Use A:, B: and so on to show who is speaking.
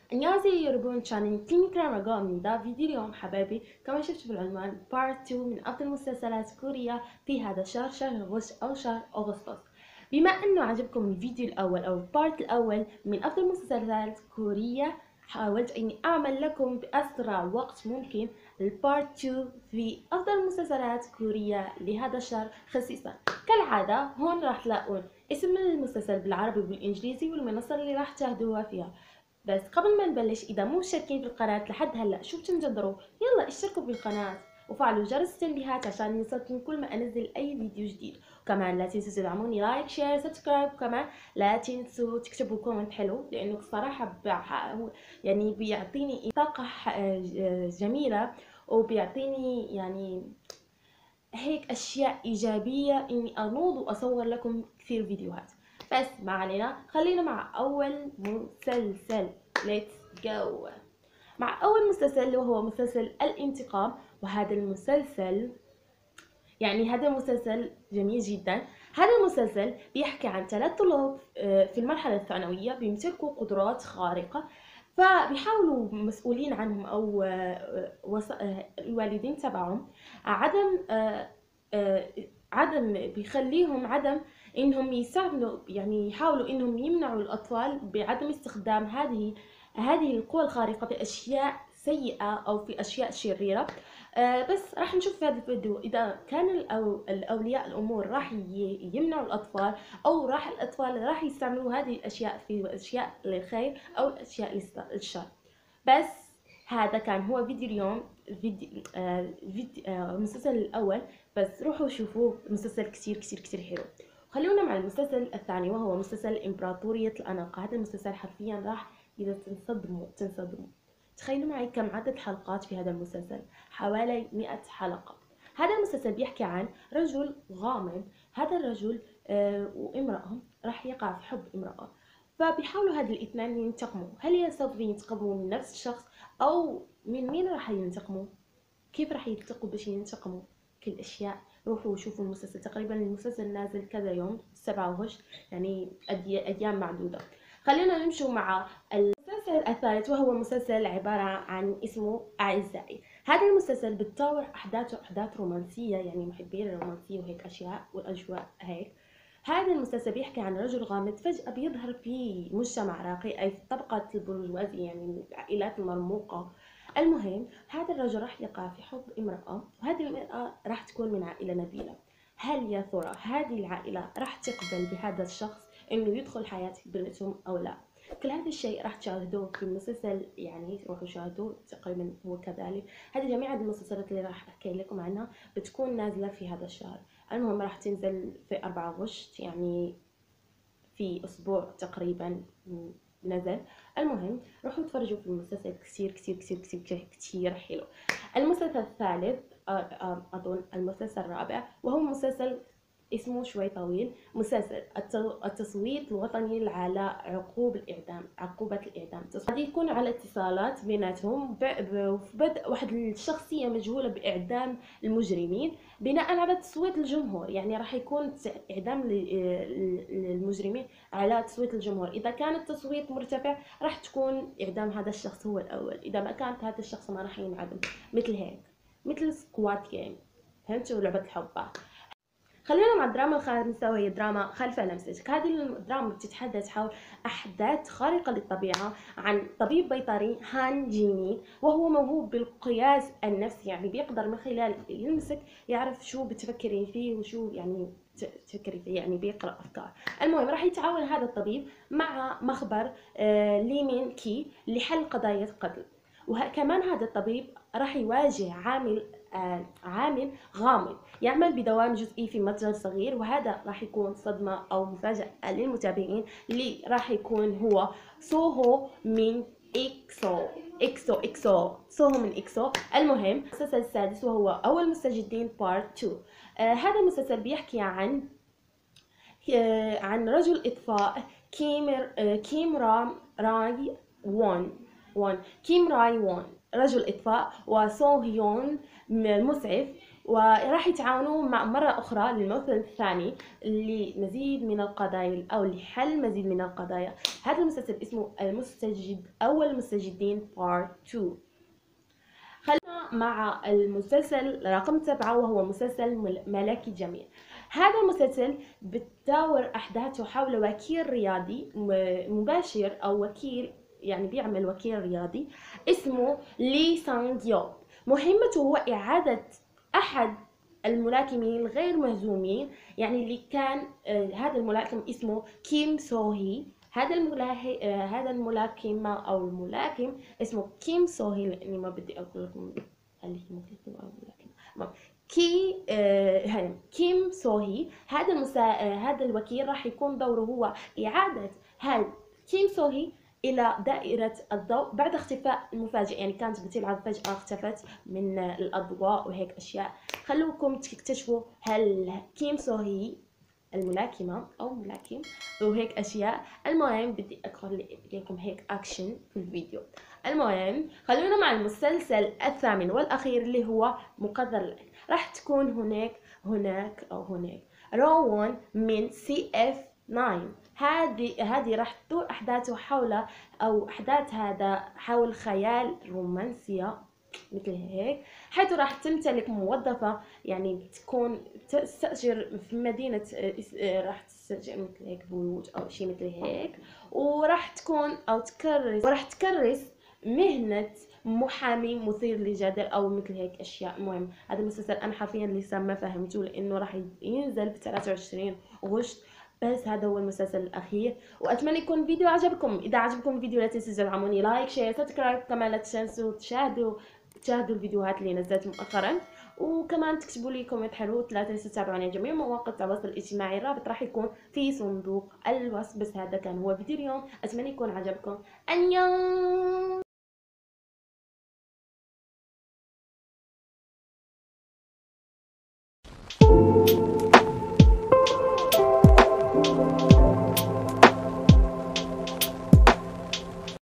A: 안녕하세요 여러분. 저는 티니크라라고 합니다. فيديو اليوم حبايبي كما شفتوا في العنوان Part 2 من أفضل مسلسلات كوريا في هذا الشهر، شهر غش أو شهر أغسطس. بما أنه عجبكم الفيديو الأول أو البارت الأول من أفضل مسلسلات كوريا، حاولت أني أعمل لكم بأسرع وقت ممكن البارت 2 في أفضل مسلسلات كوريا لهذا الشهر خصيصا. كالعادة هون راح تلاقون اسم المسلسل بالعربي والإنجليزي والمنصة اللي راح تشاهدوها فيها. بس قبل ما نبلش، اذا مو مشتركين في القناه لحد هلا شو بتنتظروا؟ يلا اشتركوا بالقناه وفعلوا جرس التنبيهات عشان يوصلكم كل ما انزل اي فيديو جديد. وكمان لا تنسوا تدعموني لايك شير سبسكرايب، وكمان لا تنسوا تكتبوا كومنت حلو لانه الصراحه يعني بيعطيني طاقه جميله، وبيعطيني يعني هيك اشياء ايجابيه اني انوض واصور لكم كثير فيديوهات. بس ما علينا، خلينا مع اول مسلسل. ليتس جو مع اول مسلسل وهو مسلسل الانتقام. وهذا المسلسل هذا المسلسل جميل جدا. هذا المسلسل بيحكي عن 3 طلاب في المرحلة الثانوية بيمتلكوا قدرات خارقة، فبيحاولوا مسؤولين عنهم أو الوالدين تبعهم عدم بيخليهم إنهم يساعدوا، يعني يحاولوا إنهم يمنعوا الأطفال بعدم استخدام هذه القوى الخارقة في أشياء سيئة أو في أشياء شريرة. بس راح نشوف في هذا الفيديو إذا كان الأولياء الأمور راح يمنعوا الأطفال، أو الأطفال راح يستعملوا هذه الأشياء في أشياء للخير أو أشياء للشر. بس هذا كان هو فيديو اليوم، المسلسل الأول. بس روحوا شوفوه، مسلسل كتير كتير كتير حلو. خلونا مع المسلسل الثاني وهو مسلسل إمبراطورية الأناقة. هذا المسلسل حرفيا راح إذا تنصدموا. تخيلوا معي كم عدد حلقات في هذا المسلسل، حوالي 100 حلقة. هذا المسلسل بيحكي عن رجل غامض. هذا الرجل وامرأة راح يقع في حب امرأة، فبيحاولوا هاد الاثنين ينتقموا. هل سوف ينتقموا من نفس الشخص أو من مين راح ينتقموا؟ كيف راح يلتقوا باش ينتقموا؟ كل الأشياء. روحوا وشوفوا المسلسل. تقريبا المسلسل نازل كذا يوم، 7 غش، يعني أيام معدودة. خلينا نمشوا مع المسلسل الثالث وهو مسلسل عبارة عن اسمه أعزائي. هذا المسلسل بتطور أحداثه أحداث رومانسية، يعني محبين الرومانسية وهيك أشياء والأجواء هيك. هذا المسلسل بيحكي عن رجل غامض فجأة بيظهر في مجتمع راقي، أي في طبقة البرجوازية، يعني العائلات المرموقة. المهم هذا الرجل راح يقع في حب امرأة، وهذه المرأة راح تكون من عائلة نبيلة. هل يا ترى هذه العائلة راح تقبل بهذا الشخص إنه يدخل حياة بنتهم أو لا؟ كل هذا الشيء راح تشاهدوه في المسلسل، يعني روحوا شاهدوه. تقريبا هو كذلك. هذه جميع المسلسلات اللي راح أحكي لكم عنها بتكون نازلة في هذا الشهر. المهم راح تنزل في 4 غشت، يعني في أسبوع تقريبا نزل. المهم روحوا تفرجوا في المسلسل، كثير كثير كثير كثير كثير حلو. المسلسل الثالث أظن المسلسل الرابع، وهو مسلسل اسمه شوي طويل، مسلسل التصويت الوطني على عقوبة الإعدام. هذه يكون على اتصالات بيناتهم ببدء واحد الشخصية مجهولة بإعدام المجرمين بناء على تصويت الجمهور. يعني راح يكون إعدام المجرمين على تصويت الجمهور. إذا كان التصويت مرتفع راح تكون إعدام هذا الشخص هو الأول، إذا ما كانت هذا الشخص ما راح ينعدم. مثل هيك، مثل سكواد جيم. فهمتوا لعبة الحبة؟ خلينا مع الدراما الخامسة وهي دراما خلف نفسك. هذه الدراما بتتحدث حول أحداث خارقة للطبيعة عن طبيب بيطري هان جيني، وهو موهوب بالقياس النفسي، يعني بيقدر من خلال يمسك يعرف شو بتفكرين فيه وشو يعني تفكري فيه، يعني بيقرأ أفكار. المهم راح يتعاون هذا الطبيب مع مخبر ليمين كي لحل قضايا القتل. وكمان هذا الطبيب راح يواجه عامل غامض يعمل بدوام جزئي في متجر صغير، وهذا راح يكون صدمة أو مفاجأة للمتابعين، اللي راح يكون هو سوهو من سوهو من إكسو. المهم المسلسل السادس وهو أول مستجدين بارت 2. هذا المسلسل بيحكي عن رجل إطفاء كيم راي وون. رجل إطفاء، وسو هيون المسعف. وراح يتعاونوا مع مرة أخرى للموسم الثاني لمزيد من القضايا أو لحل مزيد من القضايا. هذا المسلسل اسمه المستجد أو المستجدين Part 2. خلينا مع المسلسل رقم 7 وهو مسلسل ملكي جميل. هذا المسلسل بتدور أحداثه حول وكيل رياضي مباشر أو وكيل، يعني بيعمل وكيل رياضي اسمه لي سانغ يوب. مهمته هو إعادة أحد الملاكمين الغير مهزومين، يعني اللي كان هذا الملاكم اسمه كيم سوهي. هذا الملاكم أو الملاكم اسمه كيم سوهي، لأني ما بدي أقول لكم هل هي ملاكم أو ملاكم. كيم سوهي. هذا الوكيل راح يكون دوره هو إعادة هذا كيم سوهي إلى دائرة الضوء بعد اختفاء مفاجئ، يعني كانت بتلعب فجأة اختفت من الأضواء وهيك أشياء. خلوكم تكتشفوا هل كيم سوهي الملاكمة أو ملاكم وهيك أشياء. المهم بدي أدخل لكم هيك أكشن في الفيديو. المهم خلونا مع المسلسل الثامن والأخير اللي هو مقدر لك. راح تكون هناك روان من CF9. هذه راح تدور أحداثه حول خيال رومانسية مثل هيك، حيث راح تمتلك موظفة يعني تكون تستأجر في مدينة، راح تستأجر مثل هيك بيوت أو شيء مثل هيك، وراح تكون أو تكرس مهنة محامي مثير للجدل أو مثل هيك أشياء. المهم هذا المسلسل أنا حرفيا لسه ما فهمته لأنه راح ينزل في 23 غشت. بس هذا هو المسلسل الأخير، وأتمنى يكون الفيديو عجبكم. إذا عجبكم الفيديو لا تنسوا تدعموني لايك شير سبسكرايب، كمان لا تنسوا تشاهدوا الفيديوهات اللي نزلت مؤخرا، وكمان تكتبوا لي كومنت حلو. لا تنسوا تتابعوني على جميع مواقع التواصل الاجتماعي، الرابط راح يكون في صندوق الوصف. بس هذا كان هو فيديو اليوم، أتمنى يكون عجبكم. أنيون.